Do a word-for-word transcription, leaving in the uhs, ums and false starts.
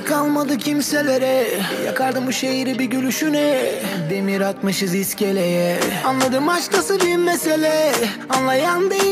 Gerek kalmadı kimselere, yakardım bu şehri bir gülüşüne. Demir atmışız iskeleye. Anladım aşk nasıl bir mesele, anlayan değil.